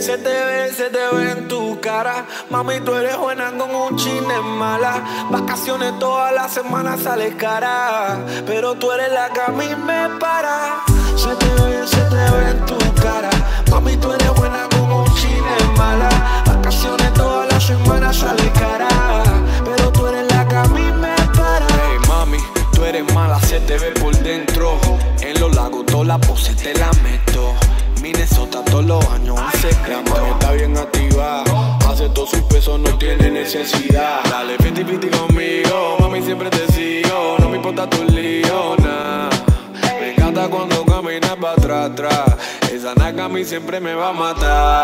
Se te ve en tu cara. Mami, tú eres buena con un chine mala. Vacaciones toda la semana sale cara, pero tú eres la que a mí me para. Se te ve en tu cara. Mami, tú eres buena con un chine mala. Vacaciones toda la semana sale cara, pero tú eres la que a mí me para. Hey mami, tú eres mala, se te ve por dentro. En los lagos todas las poses te la meto. Minnesota todos los años un secreto. La mami está bien activa, hace todos sus pesos, no tiene necesidad. Dale 50-50 conmigo, mami siempre te sigo. No me importa tu lío, nah. Me encanta cuando caminas para atrás, atrás. Esa naca a mí siempre me va a matar.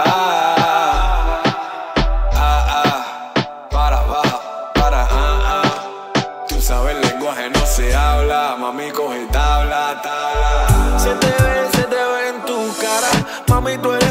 Tú sabes el lenguaje no se habla, mami coge tabla, tabla. Se te ve en tu cara. Mami, tú eres